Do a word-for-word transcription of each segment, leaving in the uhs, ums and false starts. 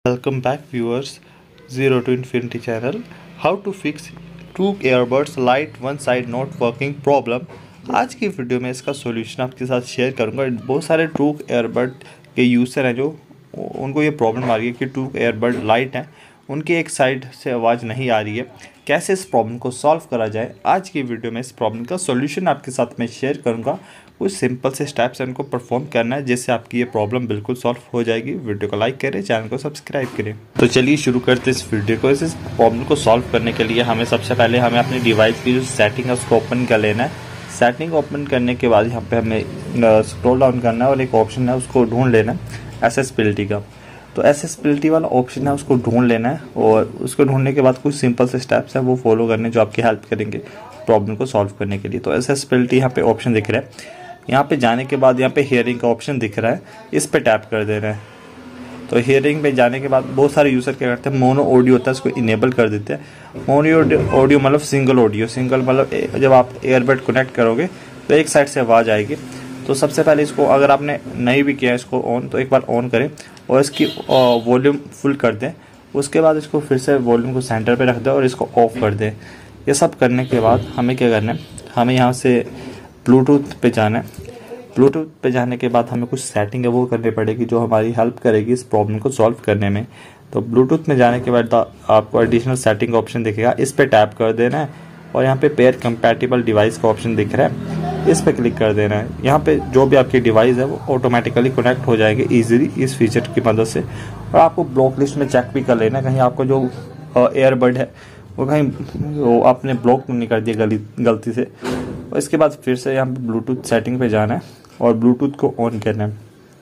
Welcome back viewers, Zero to Infinity channel. How to fix True earbuds light one side not working problem। आज की video में इसका solution आपके साथ share करूंगा। बहुत सारे ट्रू एयरबड के यूज़र हैं जो उनको ये प्रॉब्लम आ रही है कि ट्रू एयरबड लाइट हैं, उनकी एक साइड से आवाज़ नहीं आ रही है। कैसे इस प्रॉब्लम को सॉल्व करा जाए, आज की वीडियो में इस प्रॉब्लम का सॉल्यूशन आपके साथ मैं शेयर करूंगा। कुछ सिंपल से स्टेप्स इनको परफॉर्म करना है जिससे आपकी ये प्रॉब्लम बिल्कुल सॉल्व हो जाएगी। वीडियो को लाइक करें, चैनल को सब्सक्राइब करें। तो चलिए शुरू करते हैं इस वीडियो को। इस प्रॉब्लम को सॉल्व करने के लिए हमें सबसे पहले हमें अपनी डिवाइस की जो सेटिंग है उसको ओपन कर लेना है। सेटिंग ओपन करने के बाद यहाँ पे हमें स्क्रॉल डाउन करना है और एक ऑप्शन है उसको ढूंढ लेना है एक्सेसिबिलिटी का। तो एक्सेसिबिलिटी वाला ऑप्शन है उसको ढूंढ लेना है और उसको ढूंढने के बाद कुछ सिंपल से स्टेप्स हैं वो फॉलो करने जो आपकी हेल्प करेंगे प्रॉब्लम को सॉल्व करने के लिए। तो एक्सेसिबिलिटी यहाँ पे ऑप्शन दिख रहा है, यहाँ पे जाने के बाद यहाँ पे हियरिंग का ऑप्शन दिख रहा है, इस पे टैप कर देना है। तो हियरिंग पे जाने के बाद बहुत सारे यूज़र क्या करते हैं, मोनो ऑडियो होता है उसको इनेबल कर देते हैं। मोनो ऑडियो मतलब सिंगल ऑडियो, सिंगल मतलब जब आप एयरबड कनेक्ट करोगे तो एक साइड से आवाज़ आएगी। तो सबसे पहले इसको अगर आपने नहीं भी किया इसको ऑन, तो एक बार ऑन करें और इसकी वॉल्यूम फुल कर दें। उसके बाद इसको फिर से वॉल्यूम को सेंटर पे रख दें और इसको ऑफ कर दें। ये सब करने के बाद हमें क्या करना है, हमें यहाँ से ब्लूटूथ पे जाना है। ब्लूटूथ पे जाने के बाद हमें कुछ सेटिंग है वो करनी पड़ेगी जो हमारी हेल्प करेगी इस प्रॉब्लम को सॉल्व करने में। तो ब्लूटूथ में जाने के बाद आपको एडिशनल सेटिंग ऑप्शन दिखेगा, इस पे टैप कर देना है और यहाँ पे पेयर कंपैटिबल डिवाइस का ऑप्शन दिख रहा है, इस पे क्लिक कर देना है। यहाँ पे जो भी आपकी डिवाइस है वो ऑटोमेटिकली कनेक्ट हो जाएंगे ईजिली इस फीचर की मदद से। और आपको ब्लॉक लिस्ट में चेक भी कर लेना कहीं आपको जो एयरबड है वो कहीं वो आपने ब्लॉक नहीं कर दिया गली गलती से। और इसके बाद फिर से यहाँ पे ब्लूटूथ सेटिंग पे जाना है और ब्लूटूथ को ऑन करना है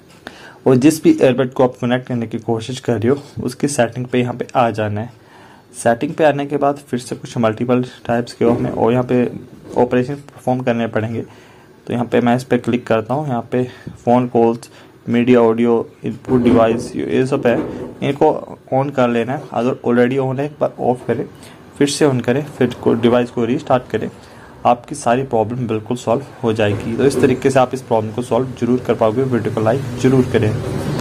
और जिस भी एयरबड को आप कनेक्ट करने की कोशिश कर रहे हो उसकी सेटिंग पे यहाँ पे आ जाना है। सेटिंग पे आने के बाद फिर से कुछ मल्टीपल टाइप्स के हमें और यहाँ पे ऑपरेशन परफॉर्म करने पड़ेंगे। तो यहाँ पे मैं इस पर क्लिक करता हूँ, यहाँ पे phone calls, media, audio, input device, ये सब है, इनको ऑन कर लेना है। अगर ऑलरेडी ऑन है एक बार ऑफ करें, फिर से ऑन करें, फिर डिवाइस को रीस्टार्ट करें, आपकी सारी प्रॉब्लम बिल्कुल सॉल्व हो जाएगी। तो इस तरीके से आप इस प्रॉब्लम को सॉल्व जरूर कर पाओगे। वीडियो को लाइक जरूर करें।